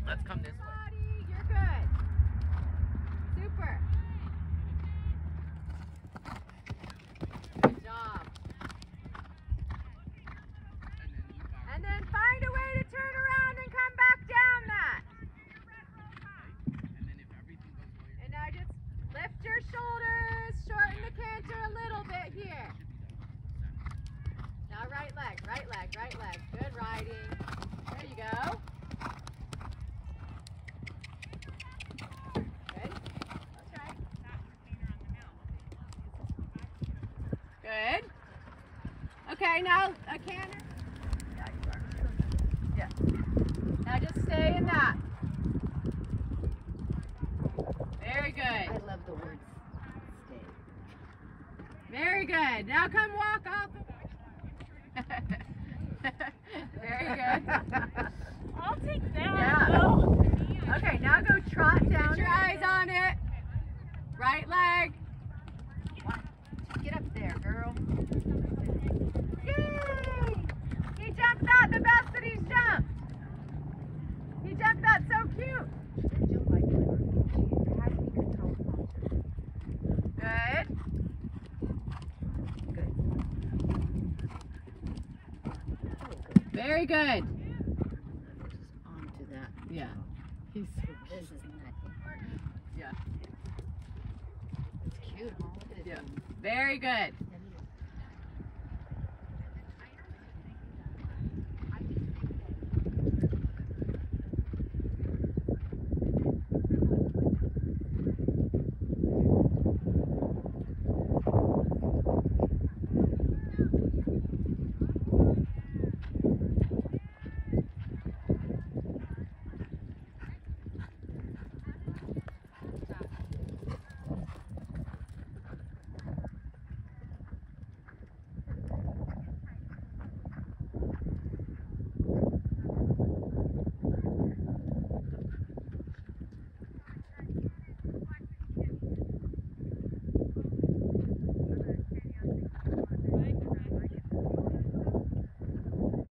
Let's come this way. You're good. Super. Good job. And then find a way to turn around and come back down that. And now just lift your shoulders, shorten the canter a little bit here. Now right leg, right leg, right leg. Good riding. There you go. Good. That's right. Good. Okay, now a canter. Yeah. Now just stay in that. Very good. I love the words stay. Very good. Now come walk off. Very good. I'll take that. Yeah. Oh. Okay, now go trot down. Put your eyes on it. Right leg. Get up there, girl. Yay! He jumped that the best that he's jumped. He jumped that so cute. She didn't jump like her. She has me control function. Good. Good. Very good. Just on to that. Yeah. He's This is nothing. yeah. It's cute, huh? Yeah. Very good.